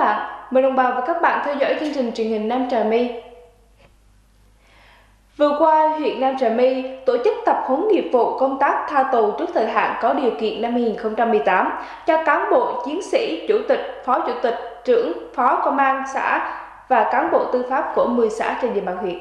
bạn, mời đồng bào và các bạn theo dõi chương trình truyền hình Nam Trà My. Vừa qua, huyện Nam Trà My tổ chức tập huấn nghiệp vụ công tác tha tù trước thời hạn có điều kiện năm 2018 cho cán bộ, chiến sĩ, chủ tịch, phó chủ tịch, trưởng, phó công an xã và cán bộ tư pháp của 10 xã trên địa bàn huyện.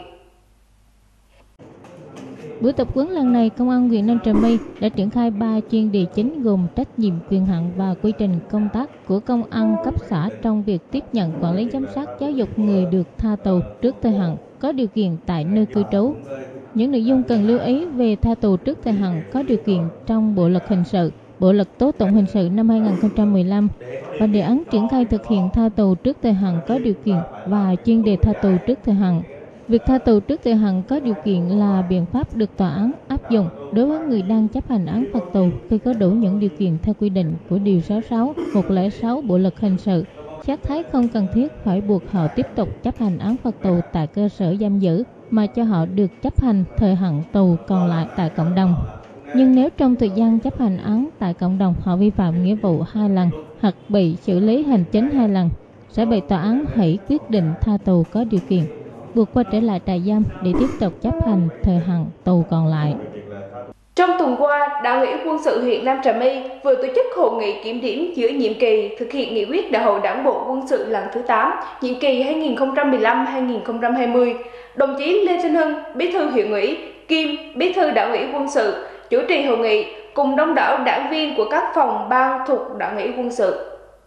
Buổi tập huấn lần này, Công an huyện Nam Trà My đã triển khai 3 chuyên đề chính gồm trách nhiệm, quyền hạn và quy trình công tác của công an cấp xã trong việc tiếp nhận, quản lý, giám sát, giáo dục người được tha tù trước thời hạn có điều kiện tại nơi cư trú. Những nội dung cần lưu ý về tha tù trước thời hạn có điều kiện trong Bộ luật hình sự, Bộ luật tố tụng hình sự năm 2015 và đề án triển khai thực hiện tha tù trước thời hạn có điều kiện và chuyên đề tha tù trước thời hạn. Việc tha tù trước thời hạn có điều kiện là biện pháp được tòa án áp dụng đối với người đang chấp hành án phạt tù khi có đủ những điều kiện theo quy định của Điều 66, 106 Bộ luật hình sự. Xét thấy không cần thiết phải buộc họ tiếp tục chấp hành án phạt tù tại cơ sở giam giữ mà cho họ được chấp hành thời hạn tù còn lại tại cộng đồng. Nhưng nếu trong thời gian chấp hành án tại cộng đồng họ vi phạm nghĩa vụ 2 lần hoặc bị xử lý hành chính 2 lần, sẽ bị tòa án hủy quyết định tha tù có điều kiện, buộc quay trở lại trại giam để tiếp tục chấp hành thời hạn tù còn lại. Trong tuần qua, Đảng ủy Quân sự huyện Nam Trà My vừa tổ chức hội nghị kiểm điểm giữa nhiệm kỳ thực hiện nghị quyết Đại hội Đảng bộ Quân sự lần thứ 8, nhiệm kỳ 2015-2020. Đồng chí Lê Thanh Hưng, Bí thư huyện ủy, kiêm Bí thư Đảng ủy Quân sự, chủ trì hội nghị cùng đông đảo đảng viên của các phòng ban thuộc Đảng ủy Quân sự.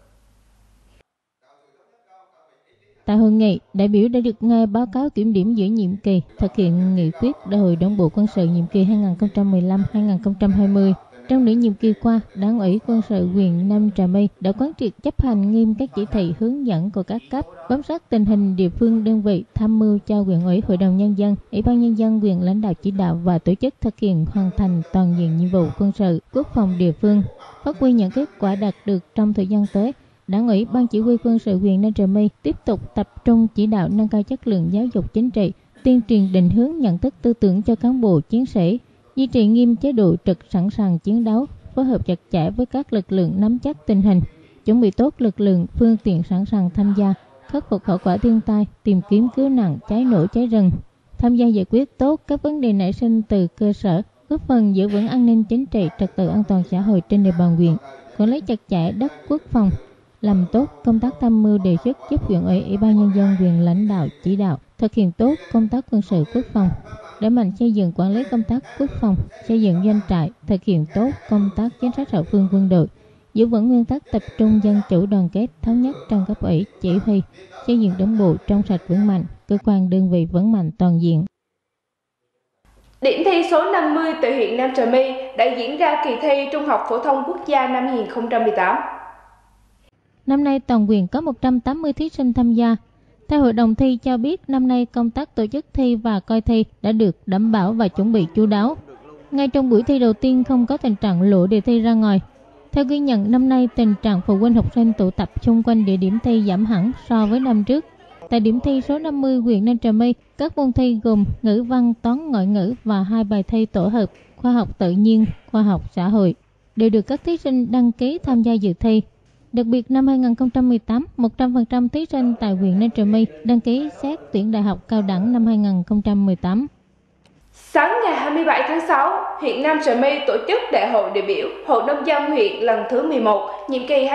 Tại hội nghị, đại biểu đã được nghe báo cáo kiểm điểm giữa nhiệm kỳ thực hiện nghị quyết Đại hội Đảng bộ Quân sự nhiệm kỳ 2015-2020. Trong nửa nhiệm kỳ qua, Đảng ủy Quân sự huyện Nam Trà My đã quán triệt chấp hành nghiêm các chỉ thị hướng dẫn của các cấp, bám sát tình hình địa phương đơn vị, tham mưu cho huyện ủy, hội đồng nhân dân, ủy ban nhân dân huyện lãnh đạo chỉ đạo và tổ chức thực hiện hoàn thành toàn diện nhiệm vụ quân sự, quốc phòng địa phương, phát huy những kết quả đạt được trong thời gian tới. Đảng ủy Ban Chỉ huy Quân sự huyện Nam Trà My tiếp tục tập trung chỉ đạo nâng cao chất lượng giáo dục chính trị, tuyên truyền định hướng nhận thức tư tưởng cho cán bộ chiến sĩ, duy trì nghiêm chế độ trực sẵn sàng chiến đấu, phối hợp chặt chẽ với các lực lượng nắm chắc tình hình, chuẩn bị tốt lực lượng, phương tiện sẵn sàng tham gia, khắc phục hậu quả thiên tai, tìm kiếm cứu nạn, cháy nổ, cháy rừng, tham gia giải quyết tốt các vấn đề nảy sinh từ cơ sở, góp phần giữ vững an ninh chính trị, trật tự an toàn xã hội trên địa bàn huyện, quản lý chặt chẽ đất quốc phòng, làm tốt công tác tham mưu đề xuất giúp huyện ủy, ủy ban nhân dân huyện lãnh đạo chỉ đạo thực hiện tốt công tác quân sự quốc phòng, đẩy mạnh xây dựng quản lý công tác quốc phòng, xây dựng doanh trại, thực hiện tốt công tác chính sách hậu phương quân đội, giữ vững nguyên tắc tập trung dân chủ đoàn kết thống nhất trong cấp ủy chỉ huy, xây dựng đảng bộ trong sạch vững mạnh, cơ quan đơn vị vững mạnh toàn diện. Điểm thi số 50 tại huyện Nam Trà My đã diễn ra kỳ thi Trung học phổ thông quốc gia năm 2018. Năm nay toàn huyện có 180 thí sinh tham gia. Theo hội đồng thi cho biết, năm nay công tác tổ chức thi và coi thi đã được đảm bảo và chuẩn bị chu đáo. Ngay trong buổi thi đầu tiên không có tình trạng lộ đề thi ra ngoài. Theo ghi nhận, năm nay tình trạng phụ huynh học sinh tụ tập xung quanh địa điểm thi giảm hẳn so với năm trước. Tại điểm thi số 50 huyện Nam Trà My, các môn thi gồm ngữ văn, toán, ngoại ngữ và 2 bài thi tổ hợp khoa học tự nhiên, khoa học xã hội đều được các thí sinh đăng ký tham gia dự thi. Đặc biệt năm 2018, 100% thí sinh tại huyện Nam Trà My đăng ký xét tuyển đại học cao đẳng năm 2018. Sáng ngày 27 tháng 6, huyện Nam Trà My tổ chức Đại hội đại biểu Hội nông dân huyện lần thứ 11, nhiệm kỳ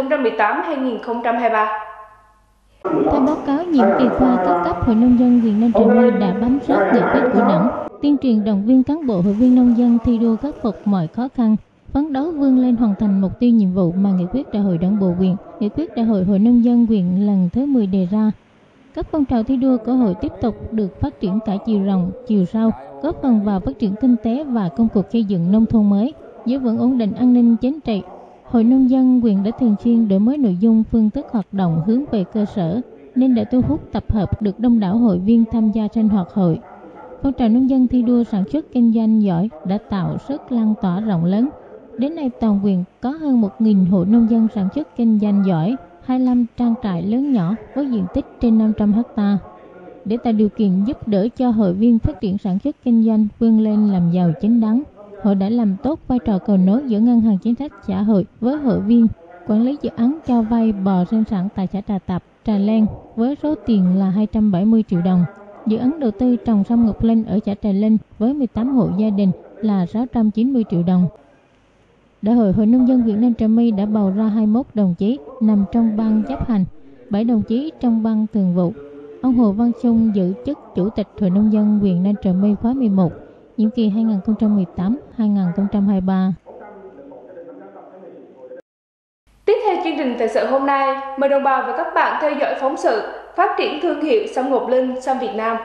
2018-2023. Theo báo cáo nhiệm kỳ qua, các cấp Hội nông dân huyện Nam Trà My đã bám sát nghị quyết của Đảng, tuyên truyền động viên cán bộ hội viên nông dân thi đua khắc phục mọi khó khăn, phấn đấu vươn lên hoàn thành mục tiêu nhiệm vụ mà nghị quyết Đại hội Đảng bộ huyện, nghị quyết Đại hội Hội nông dân huyện lần thứ 10 đề ra. Các phong trào thi đua của hội tiếp tục được phát triển cả chiều rộng, chiều sâu, góp phần vào phát triển kinh tế và công cuộc xây dựng nông thôn mới, giữ vững ổn định an ninh chính trị. Hội nông dân huyện đã thường xuyên đổi mới nội dung, phương thức hoạt động hướng về cơ sở, nên đã thu hút tập hợp được đông đảo hội viên tham gia sinh hoạt hội. Phong trào nông dân thi đua sản xuất kinh doanh giỏi đã tạo sức lan tỏa rộng lớn. Đến nay toàn huyện có hơn 1.000 hộ nông dân sản xuất kinh doanh giỏi, 25 trang trại lớn nhỏ với diện tích trên 500 ha. Để tạo điều kiện giúp đỡ cho hội viên phát triển sản xuất kinh doanh vươn lên làm giàu chính đáng, hội đã làm tốt vai trò cầu nối giữa Ngân hàng Chính sách Xã hội với hội viên, quản lý dự án cho vay bò sinh sản tại xã Trà Tập, Trà Len với số tiền là 270 triệu đồng. Dự án đầu tư trồng sâm Ngọc Linh ở xã Trà Linh với 18 hộ gia đình là 690 triệu đồng. Đại hội Hội Nông dân huyện Nam Trà My đã bầu ra 21 đồng chí nằm trong ban chấp hành, 7 đồng chí trong ban thường vụ. Ông Hồ Văn Xuân giữ chức Chủ tịch Hội Nông dân huyện Nam Trà My khóa 11, nhiệm kỳ 2018-2023. Tiếp theo chương trình thời sự hôm nay, mời đồng bào và các bạn theo dõi phóng sự Phát triển thương hiệu sâm Ngọc Linh, sâm Việt Nam.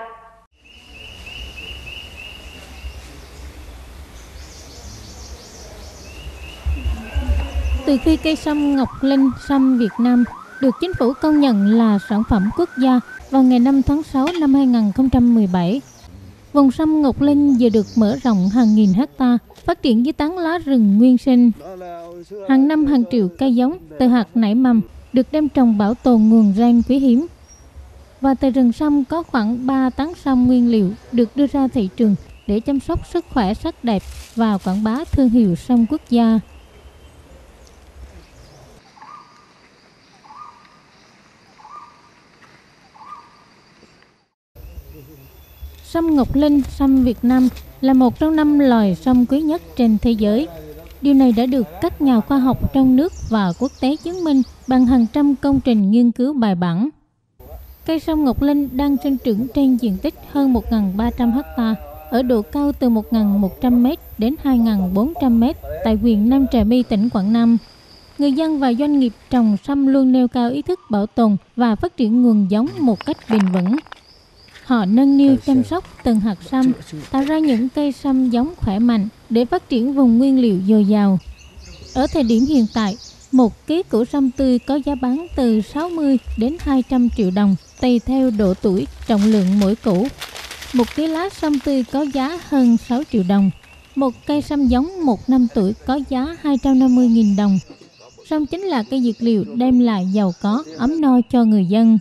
Từ khi cây sâm Ngọc Linh, sâm Việt Nam được chính phủ công nhận là sản phẩm quốc gia vào ngày 5 tháng 6 năm 2017, vùng sâm Ngọc Linh vừa được mở rộng hàng nghìn hecta, phát triển dưới tán lá rừng nguyên sinh. Hàng năm hàng triệu cây giống từ hạt nảy mầm được đem trồng bảo tồn nguồn gen quý hiếm. Và từ rừng sâm có khoảng 3 tấn sâm nguyên liệu được đưa ra thị trường để chăm sóc sức khỏe sắc đẹp và quảng bá thương hiệu sâm quốc gia. Sâm Ngọc Linh, sâm Việt Nam là một trong 5 loài sâm quý nhất trên thế giới. Điều này đã được các nhà khoa học trong nước và quốc tế chứng minh bằng hàng trăm công trình nghiên cứu bài bản. Cây sâm Ngọc Linh đang sinh trưởng trên diện tích hơn 1.300 ha, ở độ cao từ 1.100m đến 2.400m tại huyện Nam Trà My, tỉnh Quảng Nam. Người dân và doanh nghiệp trồng sâm luôn nêu cao ý thức bảo tồn và phát triển nguồn giống một cách bền vững. Họ nâng niu chăm sóc từng hạt sâm, tạo ra những cây sâm giống khỏe mạnh để phát triển vùng nguyên liệu dồi dào. Ở thời điểm hiện tại, 1 kg củ sâm tươi có giá bán từ 60 đến 200 triệu đồng, tùy theo độ tuổi, trọng lượng mỗi củ. 1 kg lá sâm tươi có giá hơn 6 triệu đồng. Một cây sâm giống 1 năm tuổi có giá 250.000 đồng. Sâm chính là cây dược liệu đem lại giàu có, ấm no cho người dân.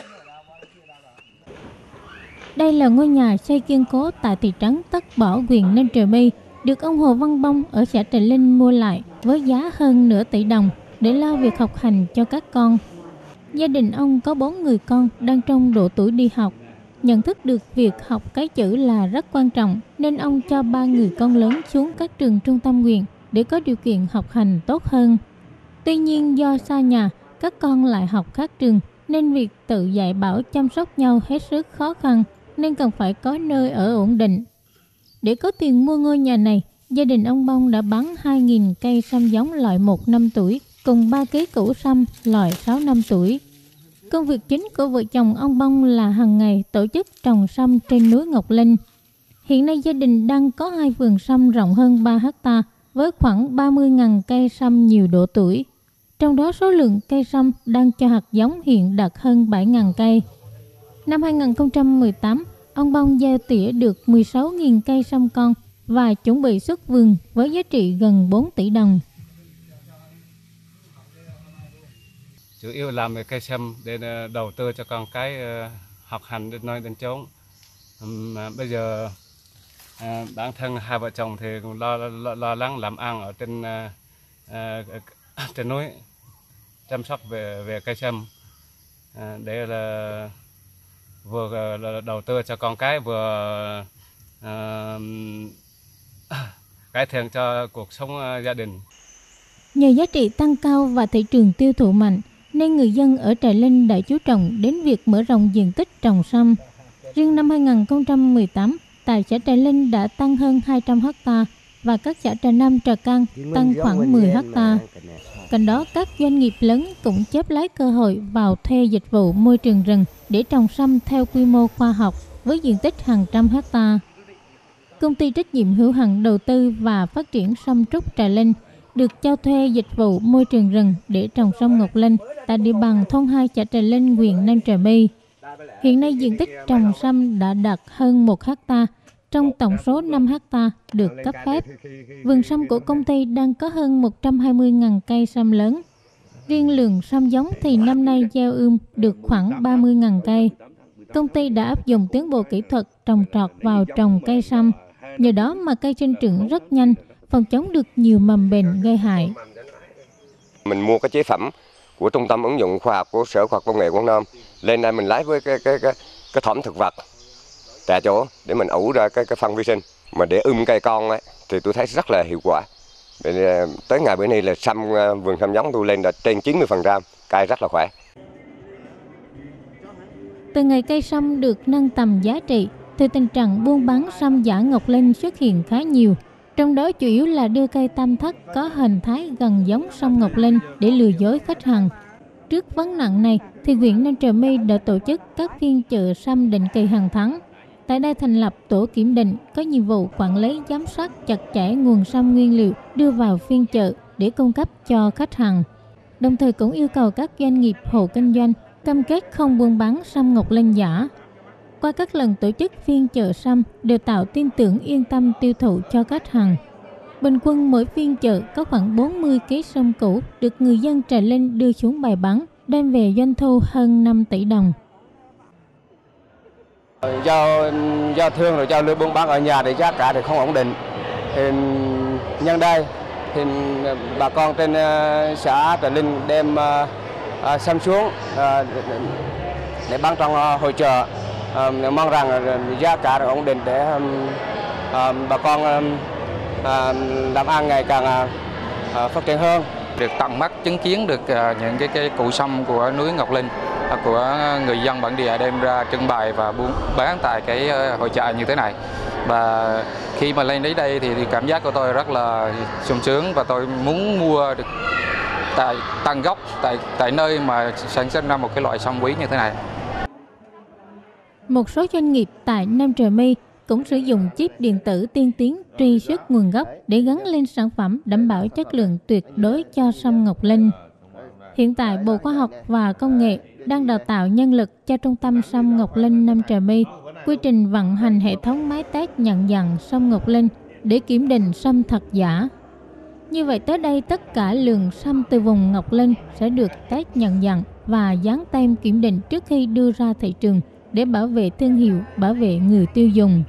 Đây là ngôi nhà xây kiên cố tại thị trấn Tất Bỏ, huyện Nam Trà My, được ông Hồ Văn Bông ở xã Trà Linh mua lại với giá hơn nửa tỷ đồng để lo việc học hành cho các con. Gia đình ông có 4 người con đang trong độ tuổi đi học. Nhận thức được việc học cái chữ là rất quan trọng nên ông cho 3 người con lớn xuống các trường trung tâm huyện để có điều kiện học hành tốt hơn. Tuy nhiên do xa nhà, các con lại học khác trường nên việc tự dạy bảo chăm sóc nhau hết sức khó khăn, nên cần phải có nơi ở ổn định. Để có tiền mua ngôi nhà này, gia đình ông Bông đã bán 2.000 cây sâm giống loại 1 năm tuổi cùng 3 kg củ sâm loại 6 năm tuổi. Công việc chính của vợ chồng ông Bông là hàng ngày tổ chức trồng sâm trên núi Ngọc Linh. Hiện nay gia đình đang có 2 vườn sâm rộng hơn 3 ha với khoảng 30.000 cây sâm nhiều độ tuổi. Trong đó số lượng cây sâm đang cho hạt giống hiện đạt hơn 7.000 cây. Năm 2018, ông Bông gieo tỉa được 16.000 cây sâm con và chuẩn bị xuất vườn với giá trị gần 4 tỷ đồng. Chủ yếu làm về cây sâm để đầu tư cho con cái học hành đến nơi đến chốn. Bây giờ bản thân hai vợ chồng thì cũng lo lắng làm ăn ở trên núi, chăm sóc về cây sâm để là vừa đầu tư cho con cái, vừa cải thiện cho cuộc sống gia đình. Nhờ giá trị tăng cao và thị trường tiêu thụ mạnh, nên người dân ở Trà Linh đã chú trọng đến việc mở rộng diện tích trồng sâm. Riêng năm 2018, tại xã Trà Linh đã tăng hơn 200 ha và các xã Trà Nam, Trà Cang tăng khoảng 10 ha. Cạnh đó, các doanh nghiệp lớn cũng chớp lấy cơ hội vào thuê dịch vụ môi trường rừng để trồng sâm theo quy mô khoa học với diện tích hàng trăm ha. Công ty trách nhiệm hữu hạn đầu tư và phát triển sâm trúc Trà Linh được cho thuê dịch vụ môi trường rừng để trồng sâm Ngọc Linh tại địa bàn thôn 2 xã Trà Linh, huyện Nam Trà My. Hiện nay diện tích trồng sâm đã đạt hơn 1 ha trong tổng số 5 ha được cấp phép. Vườn sâm của công ty đang có hơn 120.000 cây sâm lớn. Riêng lượng sâm giống thì năm nay gieo ươm được khoảng 30.000 cây. Công ty đã áp dụng tiến bộ kỹ thuật trồng trọt vào trồng cây sâm. Nhờ đó mà cây sinh trưởng rất nhanh, phòng chống được nhiều mầm bệnh gây hại. Mình mua cái chế phẩm của Trung tâm ứng dụng khoa học của Sở Khoa học Công nghệ Quảng Nam lên đây mình lấy với cái thảm thực vật tại chỗ để mình ủ ra cái phân vi sinh mà để cây con ấy thì tôi thấy rất là hiệu quả. Tới ngày bữa nay là vườn sâm giống tôi lên là trên 90%, cây rất là khỏe. Từ ngày cây sâm được nâng tầm giá trị, thì tình trạng buôn bán sâm giả Ngọc Linh xuất hiện khá nhiều. Trong đó chủ yếu là đưa cây tam thất có hình thái gần giống sâm Ngọc Linh để lừa dối khách hàng. Trước vấn nạn này, thì huyện Nam Trà My đã tổ chức các phiên chợ sâm định kỳ hàng tháng. Tại đây thành lập tổ kiểm định có nhiệm vụ quản lý giám sát chặt chẽ nguồn sâm nguyên liệu đưa vào phiên chợ để cung cấp cho khách hàng. Đồng thời cũng yêu cầu các doanh nghiệp hộ kinh doanh cam kết không buôn bán sâm Ngọc Linh giả. Qua các lần tổ chức phiên chợ sâm đều tạo tin tưởng yên tâm tiêu thụ cho khách hàng. Bình quân mỗi phiên chợ có khoảng 40 kg sâm cũ được người dân Trà Linh đưa xuống bày bán, đem về doanh thu hơn 5 tỷ đồng. Do thương rồi cho lưới buôn bán ở nhà thì giá cả thì không ổn định. Thì nhân đây thì bà con trên xã Trà Linh đem sâm xuống để bán trong hội chợ, mong rằng giá cả ổn định để bà con làm ăn ngày càng phát triển hơn. Được tận mắt chứng kiến được những cái cụ sâm của núi Ngọc Linh của người dân bản địa đem ra trưng bày và bán tại cái hội chợ như thế này. Và khi mà lên đến đây thì cảm giác của tôi rất là sung sướng và tôi muốn mua được tại tận gốc tại nơi mà sản xuất ra một cái loại sâm quý như thế này. Một số doanh nghiệp tại Nam Trà My cũng sử dụng chip điện tử tiên tiến truy xuất nguồn gốc để gắn lên sản phẩm đảm bảo chất lượng tuyệt đối cho sâm Ngọc Linh. Hiện tại, Bộ Khoa học và Công nghệ đang đào tạo nhân lực cho Trung tâm Sâm Ngọc Linh Nam Trà My, quy trình vận hành hệ thống máy test nhận dạng sâm Ngọc Linh để kiểm định sâm thật giả. Như vậy tới đây tất cả lượng sâm từ vùng Ngọc Linh sẽ được test nhận dạng và dán tem kiểm định trước khi đưa ra thị trường để bảo vệ thương hiệu, bảo vệ người tiêu dùng.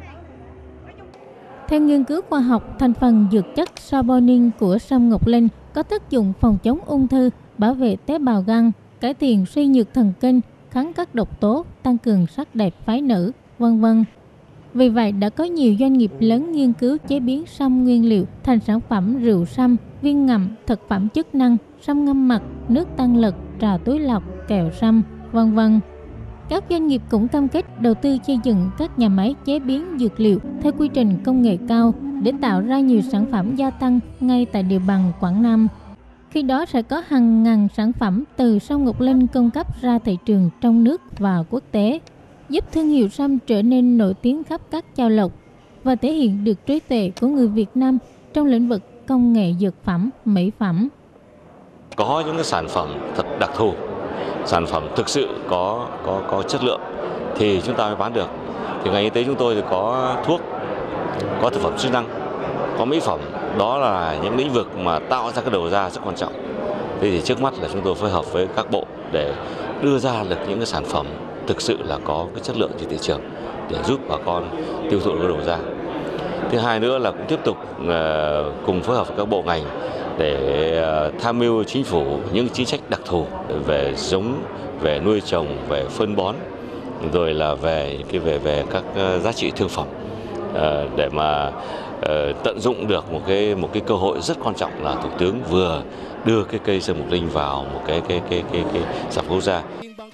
Theo nghiên cứu khoa học, thành phần dược chất saponin của sâm Ngọc Linh có tác dụng phòng chống ung thư, bảo vệ tế bào gan, cải thiện suy nhược thần kinh, kháng các độc tố, tăng cường sắc đẹp phái nữ, v.v. Vì vậy, đã có nhiều doanh nghiệp lớn nghiên cứu chế biến sâm nguyên liệu thành sản phẩm rượu sâm, viên ngậm, thực phẩm chức năng, sâm ngâm mặt, nước tăng lực, trà túi lọc, kẹo sâm, v.v. Các doanh nghiệp cũng cam kết đầu tư xây dựng các nhà máy chế biến dược liệu theo quy trình công nghệ cao để tạo ra nhiều sản phẩm gia tăng ngay tại địa bàn Quảng Nam. Khi đó sẽ có hàng ngàn sản phẩm từ sâm Ngọc Linh cung cấp ra thị trường trong nước và quốc tế, giúp thương hiệu sâm trở nên nổi tiếng khắp các châu lục và thể hiện được trí tuệ của người Việt Nam trong lĩnh vực công nghệ dược phẩm, mỹ phẩm. Có những cái sản phẩm thật đặc thù, sản phẩm thực sự có chất lượng thì chúng ta mới bán được. Thì ngành y tế chúng tôi thì có thuốc, có thực phẩm chức năng, có mỹ phẩm. Đó là những lĩnh vực mà tạo ra cái đầu ra rất quan trọng. Thế thì trước mắt là chúng tôi phối hợp với các bộ để đưa ra được những cái sản phẩm thực sự là có cái chất lượng trên thị trường để giúp bà con tiêu thụ cái đầu ra. Thứ hai nữa là cũng tiếp tục cùng phối hợp với các bộ ngành để tham mưu chính phủ những chính sách đặc thù về giống, về nuôi trồng, về phân bón, rồi là về các giá trị thương phẩm để mà tận dụng được một cái cơ hội rất quan trọng là Thủ tướng vừa đưa cái cây sâm Ngọc Linh vào một cái sản phẩm quốc gia.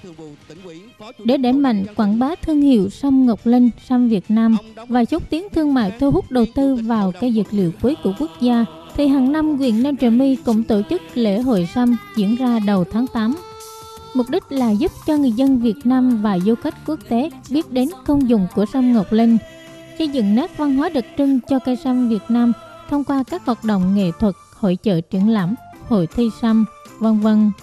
Để đẩy mạnh quảng bá thương hiệu sâm Ngọc Linh, sâm Việt Nam và xúc tiến thương mại thu hút đầu tư vào cây dược liệu quý của quốc gia, thì hàng năm huyện Nam Trà My cũng tổ chức lễ hội sâm diễn ra đầu tháng 8. Mục đích là giúp cho người dân Việt Nam và du khách quốc tế biết đến công dụng của sâm Ngọc Linh, xây dựng nét văn hóa đặc trưng cho cây sâm Việt Nam thông qua các hoạt động nghệ thuật, hội chợ triển lãm, hội thi sâm, v.v.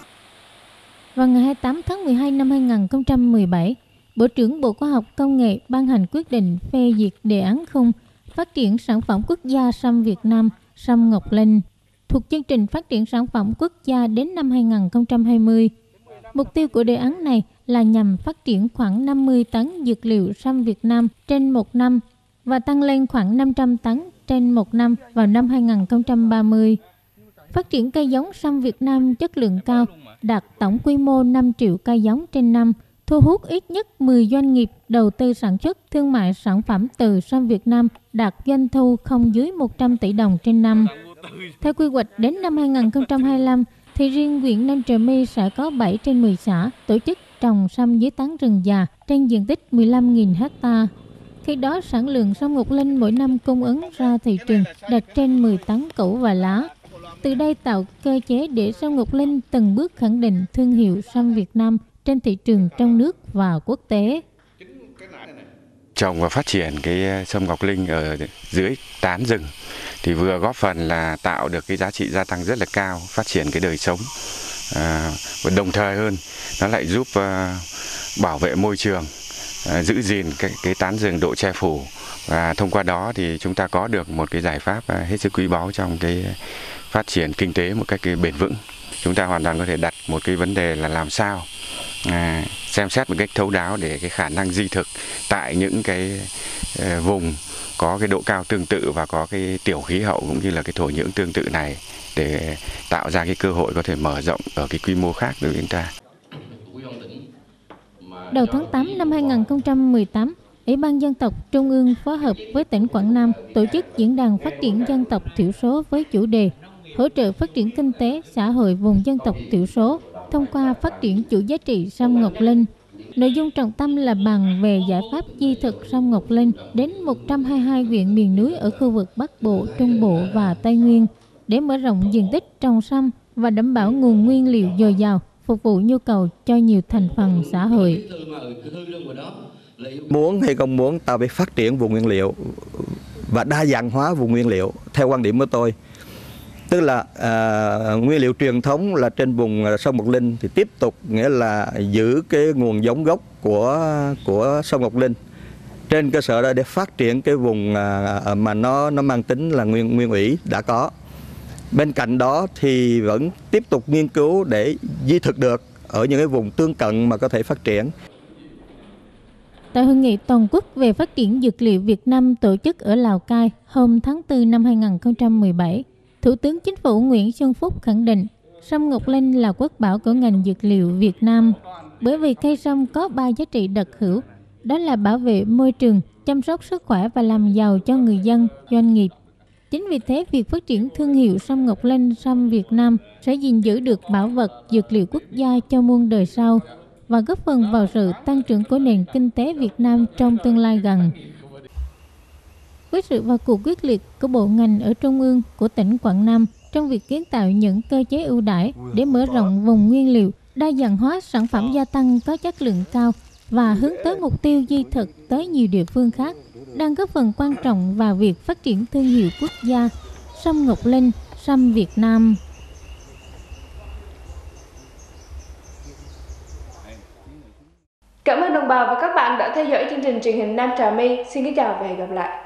Vào ngày 28 tháng 12 năm 2017, Bộ trưởng Bộ Khoa học Công nghệ ban hành quyết định phê duyệt đề án khung phát triển sản phẩm quốc gia sâm Việt Nam, sâm Ngọc Linh, thuộc chương trình phát triển sản phẩm quốc gia đến năm 2020. Mục tiêu của đề án này là nhằm phát triển khoảng 50 tấn dược liệu sâm Việt Nam trên một năm và tăng lên khoảng 500 tấn trên một năm vào năm 2030. phát triển cây giống sâm Việt Nam chất lượng cao, đạt tổng quy mô 5 triệu cây giống trên năm, thu hút ít nhất 10 doanh nghiệp đầu tư sản xuất thương mại sản phẩm từ sâm Việt Nam đạt doanh thu không dưới 100 tỷ đồng trên năm. Theo quy hoạch đến năm 2025, thì riêng huyện Nam Trà My sẽ có 7 trên 10 xã tổ chức trồng sâm dưới tán rừng già trên diện tích 15.000 ha. Khi đó, sản lượng sâm Ngọc Linh mỗi năm cung ứng ra thị trường đạt trên 10 tấn củ và lá. Từ đây tạo cơ chế để sâm Ngọc Linh từng bước khẳng định thương hiệu sâm Việt Nam trên thị trường trong nước và quốc tế. Trồng và phát triển cái sâm Ngọc Linh ở dưới tán rừng thì vừa góp phần là tạo được cái giá trị gia tăng rất là cao, phát triển cái đời sống, và đồng thời hơn nó lại giúp bảo vệ môi trường, giữ gìn cái tán rừng độ che phủ, và thông qua đó thì chúng ta có được một cái giải pháp hết sức quý báu trong cái phát triển kinh tế một cách bền vững. Chúng ta hoàn toàn có thể đặt một cái vấn đề là làm sao xem xét một cách thấu đáo để cái khả năng di thực tại những cái vùng có cái độ cao tương tự và có cái tiểu khí hậu cũng như là cái thổ nhưỡng tương tự này để tạo ra cái cơ hội có thể mở rộng ở cái quy mô khác đối với chúng ta. Đầu tháng 8 năm 2018, Ủy ban Dân tộc Trung ương phối hợp với tỉnh Quảng Nam tổ chức diễn đàn phát triển dân tộc thiểu số với chủ đề hỗ trợ phát triển kinh tế xã hội vùng dân tộc thiểu số thông qua phát triển chuỗi giá trị sâm Ngọc Linh. Nội dung trọng tâm là bàn về giải pháp di thực sâm Ngọc Linh đến 122 huyện miền núi ở khu vực Bắc Bộ, Trung Bộ và Tây Nguyên để mở rộng diện tích trồng sâm và đảm bảo nguồn nguyên liệu dồi dào, phục vụ nhu cầu cho nhiều thành phần xã hội. Muốn hay không muốn, ta phải phát triển vùng nguyên liệu và đa dạng hóa vùng nguyên liệu. Theo quan điểm của tôi, tức là nguyên liệu truyền thống là trên vùng sâm Ngọc Linh thì tiếp tục nghĩa là giữ cái nguồn giống gốc của sâm Ngọc Linh. Trên cơ sở đó để phát triển cái vùng mà nó mang tính là nguyên ủy đã có. Bên cạnh đó thì vẫn tiếp tục nghiên cứu để di thực được ở những cái vùng tương cận mà có thể phát triển. Tại hội nghị toàn quốc về phát triển dược liệu Việt Nam tổ chức ở Lào Cai hôm tháng 4 năm 2017, Thủ tướng Chính phủ Nguyễn Xuân Phúc khẳng định sâm Ngọc Linh là quốc bảo của ngành dược liệu Việt Nam, bởi vì cây sâm có 3 giá trị đặc hữu, đó là bảo vệ môi trường, chăm sóc sức khỏe và làm giàu cho người dân, doanh nghiệp. Chính vì thế, việc phát triển thương hiệu sâm Ngọc Linh, sâm Việt Nam sẽ gìn giữ được bảo vật dược liệu quốc gia cho muôn đời sau và góp phần vào sự tăng trưởng của nền kinh tế Việt Nam trong tương lai gần. Với sự vào cuộc quyết liệt của bộ ngành ở Trung ương, của tỉnh Quảng Nam trong việc kiến tạo những cơ chế ưu đãi để mở rộng vùng nguyên liệu, đa dạng hóa sản phẩm gia tăng có chất lượng cao và hướng tới mục tiêu di thực tới nhiều địa phương khác, đang góp phần quan trọng vào việc phát triển thương hiệu quốc gia sâm Ngọc Linh, sâm Việt Nam. Cảm ơn đồng bào và các bạn đã theo dõi chương trình truyền hình Nam Trà My. Xin kính chào và hẹn gặp lại.